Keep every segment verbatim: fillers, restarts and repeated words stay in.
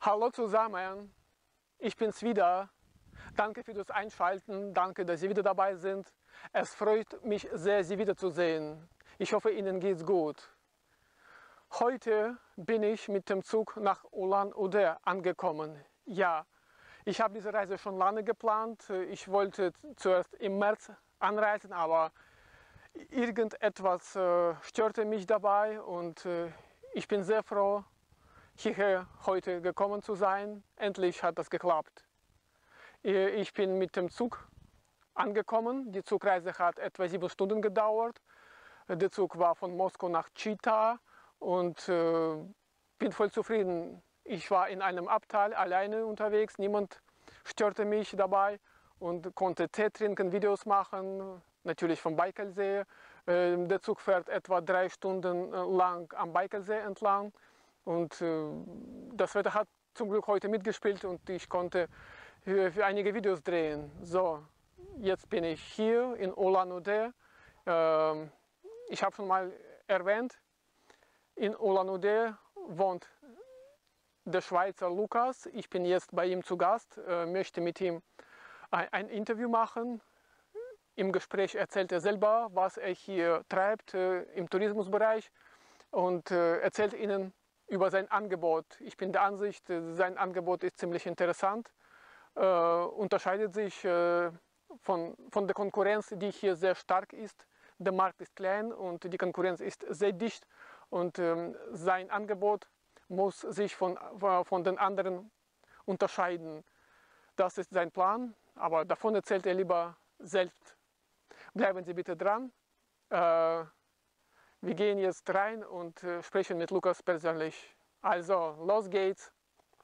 Hallo zusammen, ich bin's wieder. Danke für das Einschalten, danke, dass Sie wieder dabei sind. Es freut mich sehr, Sie wiederzusehen. Ich hoffe, Ihnen geht's gut. Heute bin ich mit dem Zug nach Ulan-Ude angekommen. Ja, ich habe diese Reise schon lange geplant. Ich wollte zuerst im März anreisen, aber irgendetwas äh, störte mich dabei und äh, ich bin sehr froh, hierher heute gekommen zu sein. Endlich hat das geklappt. Ich bin mit dem Zug angekommen. Die Zugreise hat etwa sieben Stunden gedauert. Der Zug war von Moskau nach Chita und äh, bin voll zufrieden. Ich war in einem Abteil alleine unterwegs, niemand störte mich dabei und konnte Tee trinken, Videos machen, natürlich vom Baikalsee. Äh, der Zug fährt etwa drei Stunden lang am Baikalsee entlang. Und äh, das Wetter hat zum Glück heute mitgespielt und ich konnte für, für einige Videos drehen. So, jetzt bin ich hier in Ulan-Ude. Äh, ich habe schon mal erwähnt, in Ulan-Ude wohnt der Schweizer Lukas. Ich bin jetzt bei ihm zu Gast, äh, möchte mit ihm ein, ein Interview machen. Im Gespräch erzählt er selber, was er hier treibt äh, im Tourismusbereich und äh, erzählt Ihnen über sein Angebot. Ich bin der Ansicht, sein Angebot ist ziemlich interessant, äh, unterscheidet sich äh, von, von der Konkurrenz, die hier sehr stark ist. Der Markt ist klein und die Konkurrenz ist sehr dicht und ähm, sein Angebot muss sich von, von den anderen unterscheiden. Das ist sein Plan, aber davon erzählt er lieber selbst. Bleiben Sie bitte dran. Äh, Wir gehen jetzt rein und äh, sprechen mit Lukas persönlich. Also, los geht's!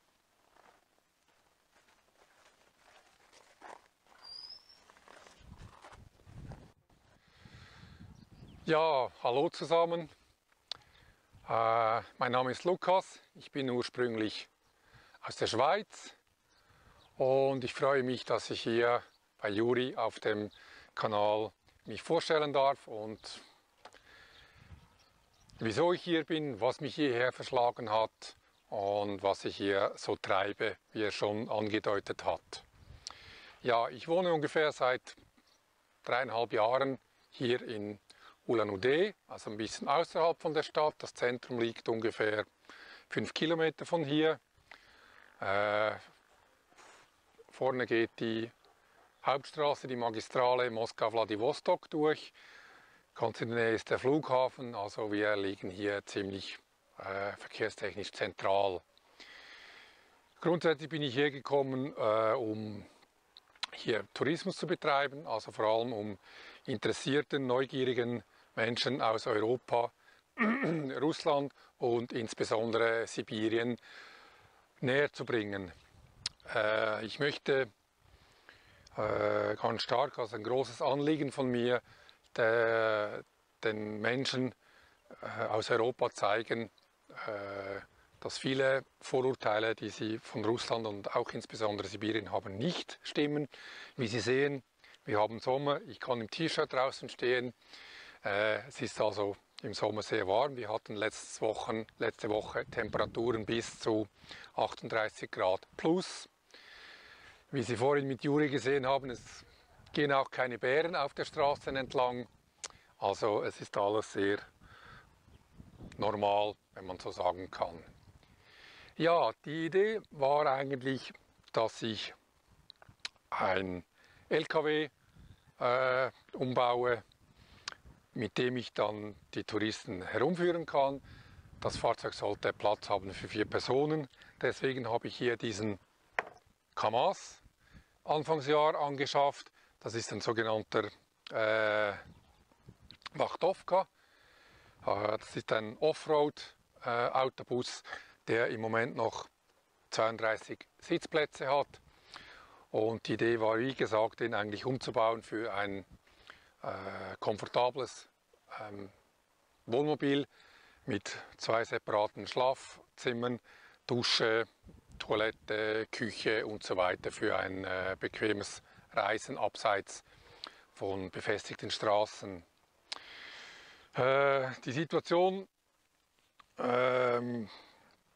Ja, hallo zusammen. Äh, mein Name ist Lukas. Ich bin ursprünglich aus der Schweiz und ich freue mich, dass ich hier bei Juri auf dem Kanal mich vorstellen darf und wieso ich hier bin, was mich hierher verschlagen hat und was ich hier so treibe, wie er schon angedeutet hat. Ja, ich wohne ungefähr seit dreieinhalb Jahren hier in Ulan-Ude, also ein bisschen außerhalb von der Stadt. Das Zentrum liegt ungefähr fünf Kilometer von hier. Äh, vorne geht die Hauptstraße, die Magistrale Moskau-Wladiwostok durch. Ganz in der Nähe ist der Flughafen, also wir liegen hier ziemlich äh, verkehrstechnisch zentral. Grundsätzlich bin ich hier gekommen, äh, um hier Tourismus zu betreiben, also vor allem um interessierten, neugierigen Menschen aus Europa, Russland und insbesondere Sibirien näher zu bringen. Äh, ich möchte äh, ganz stark, also ein großes Anliegen von mir, der, den Menschen äh, aus Europa zeigen, äh, dass viele Vorurteile, die sie von Russland und auch insbesondere Sibirien haben, nicht stimmen. Wie Sie sehen, wir haben Sommer, ich kann im T-Shirt draußen stehen. Äh, es ist also im Sommer sehr warm. Wir hatten letzte Woche, letzte Woche Temperaturen bis zu achtunddreißig Grad plus. Wie Sie vorhin mit Juri gesehen haben, es gehen auch keine Bären auf der Straße entlang. Also es ist alles sehr normal, wenn man so sagen kann. Ja, die Idee war eigentlich, dass ich ein L K W äh, umbaue, mit dem ich dann die Touristen herumführen kann. Das Fahrzeug sollte Platz haben für vier Personen. Deswegen habe ich hier diesen Kamaz Anfangsjahr angeschafft. Das ist ein sogenannter äh, Wachtovka. Äh, das ist ein Offroad-Autobus, äh, der im Moment noch zweiunddreißig Sitzplätze hat. Und die Idee war, wie gesagt, den eigentlich umzubauen für ein äh, komfortables ähm, Wohnmobil mit zwei separaten Schlafzimmern, Dusche, Toilette, Küche und so weiter für ein äh, bequemes Reisen abseits von befestigten Straßen. Äh, die Situation ähm,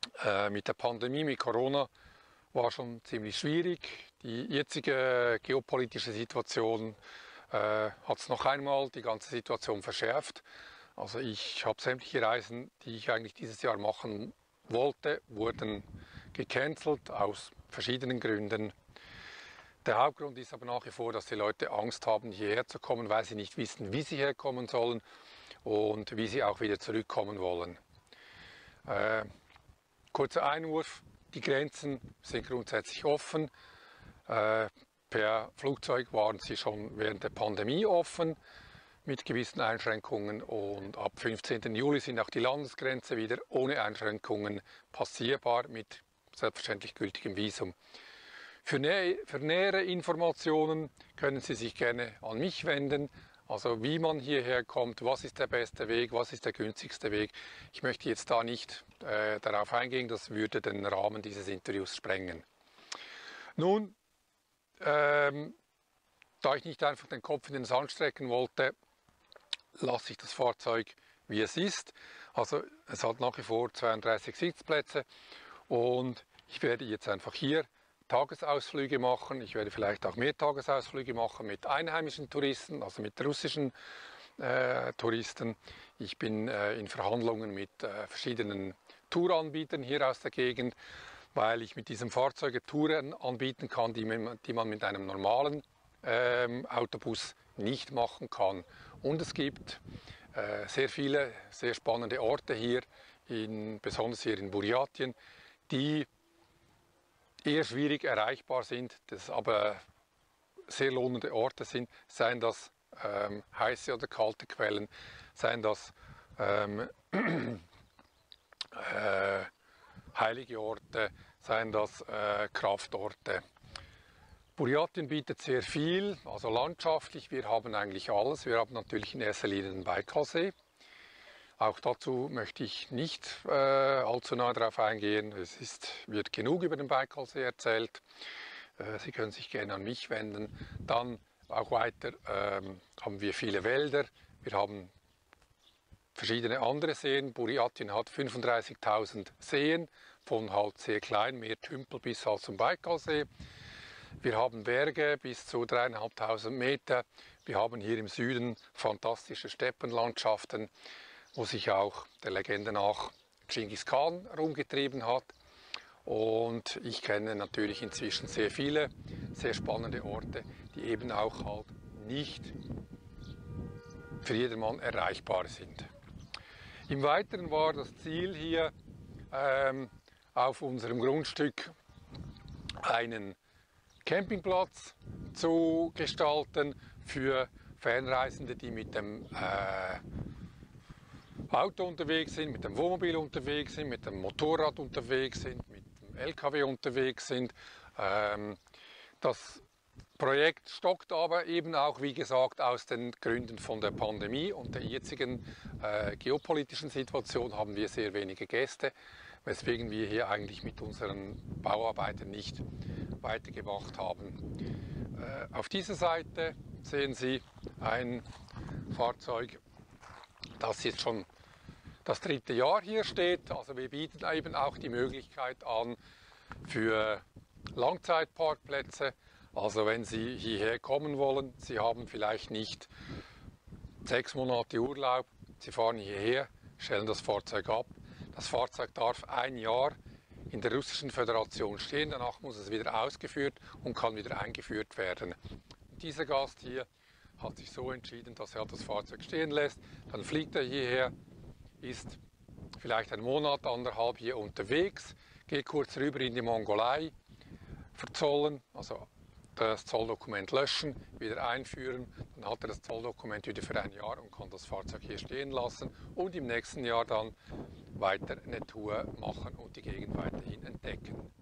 Äh, mit der Pandemie, mit Corona, war schon ziemlich schwierig. Die jetzige geopolitische Situation äh, hat es noch einmal die ganze Situation verschärft. Also ich habe sämtliche Reisen, die ich eigentlich dieses Jahr machen wollte, wurden gecancelt aus verschiedenen Gründen. Der Hauptgrund ist aber nach wie vor, dass die Leute Angst haben, hierher zu kommen, weil sie nicht wissen, wie sie herkommen sollen und wie sie auch wieder zurückkommen wollen. Äh, kurzer Einwurf, die Grenzen sind grundsätzlich offen. Äh, per Flugzeug waren sie schon während der Pandemie offen, mit gewissen Einschränkungen, und ab fünfzehnten Juli sind auch die Landesgrenzen wieder ohne Einschränkungen passierbar mit selbstverständlich gültigem Visum. Für, nä für nähere Informationen können Sie sich gerne an mich wenden, also wie man hierher kommt, was ist der beste Weg, was ist der günstigste Weg. Ich möchte jetzt da nicht äh, darauf eingehen, das würde den Rahmen dieses Interviews sprengen. Nun, ähm, da ich nicht einfach den Kopf in den Sand strecken wollte, lasse ich das Fahrzeug, wie es ist. Also es hat nach wie vor zweiunddreißig Sitzplätze und ich werde jetzt einfach hier Tagesausflüge machen. Ich werde vielleicht auch mehr Tagesausflüge machen mit einheimischen Touristen, also mit russischen äh, Touristen. Ich bin äh, in Verhandlungen mit äh, verschiedenen Touranbietern hier aus der Gegend, weil ich mit diesem Fahrzeug Touren anbieten kann, die man, die man mit einem normalen ähm, Autobus nicht machen kann. Und es gibt äh, sehr viele, sehr spannende Orte hier, in, besonders hier in Burjatien, die eher schwierig erreichbar sind, das aber sehr lohnende Orte sind, seien das ähm, heiße oder kalte Quellen, seien das ähm, äh, heilige Orte, seien das äh, Kraftorte. Burjatien bietet sehr viel, also landschaftlich, wir haben eigentlich alles. Wir haben natürlich in erster Linie den Baikalsee. Auch dazu möchte ich nicht äh, allzu nah darauf eingehen. Es ist, wird genug über den Baikalsee erzählt. Äh, Sie können sich gerne an mich wenden. Dann auch weiter ähm, haben wir viele Wälder. Wir haben verschiedene andere Seen. Burjatien hat fünfunddreißigtausend Seen, von halt sehr klein, mehr Tümpel bis halt zum Baikalsee. Wir haben Berge bis zu dreieinhalbtausend Meter. Wir haben hier im Süden fantastische Steppenlandschaften, wo sich auch der Legende nach Genghis Khan rumgetrieben hat. Und ich kenne natürlich inzwischen sehr viele, sehr spannende Orte, die eben auch halt nicht für jedermann erreichbar sind. Im Weiteren war das Ziel hier ähm, auf unserem Grundstück einen Campingplatz zu gestalten für Fernreisende, die mit dem äh, Auto unterwegs sind, mit dem Wohnmobil unterwegs sind, mit dem Motorrad unterwegs sind, mit dem L K W unterwegs sind. Ähm, das Projekt stockt aber eben auch, wie gesagt, aus den Gründen von der Pandemie und der jetzigen äh, geopolitischen Situation haben wir sehr wenige Gäste, weswegen wir hier eigentlich mit unseren Bauarbeiten nicht weitergemacht haben. Äh, auf dieser Seite sehen Sie ein Fahrzeug, das jetzt schon das dritte Jahr hier steht. Also wir bieten eben auch die Möglichkeit an für Langzeitparkplätze. Also wenn Sie hierher kommen wollen, Sie haben vielleicht nicht sechs Monate Urlaub, Sie fahren hierher, stellen das Fahrzeug ab. Das Fahrzeug darf ein Jahr in der Russischen Föderation stehen, danach muss es wieder ausgeführt und kann wieder eingeführt werden. Dieser Gast hier hat sich so entschieden, dass er das Fahrzeug stehen lässt, dann fliegt er hierher, ist vielleicht einen Monat, anderthalb hier unterwegs, geht kurz rüber in die Mongolei, verzollen, also das Zolldokument löschen, wieder einführen, dann hat er das Zolldokument wieder für ein Jahr und kann das Fahrzeug hier stehen lassen und im nächsten Jahr dann weiter eine Tour machen und die Gegend weiterhin entdecken.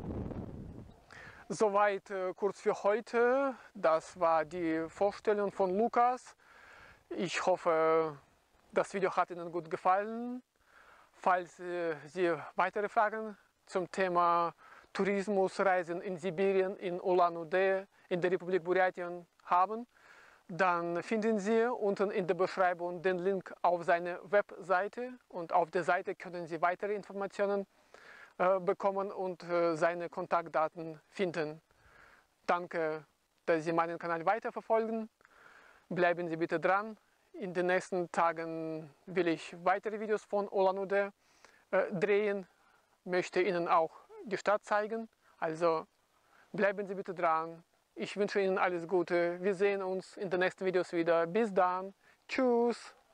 Soweit äh, kurz für heute. Das war die Vorstellung von Lukas. Ich hoffe, das Video hat Ihnen gut gefallen. Falls äh, Sie weitere Fragen zum Thema Tourismusreisen in Sibirien, in Ulan-Ude, in der Republik Burjatien haben, dann finden Sie unten in der Beschreibung den Link auf seine Webseite und auf der Seite können Sie weitere Informationen äh, bekommen und äh, seine Kontaktdaten finden. Danke, dass Sie meinen Kanal weiterverfolgen. Bleiben Sie bitte dran. In den nächsten Tagen will ich weitere Videos von Ulan-Ude äh, drehen. Möchte Ihnen auch die Stadt zeigen. Also bleiben Sie bitte dran. Ich wünsche Ihnen alles Gute. Wir sehen uns in den nächsten Videos wieder. Bis dann. Tschüss.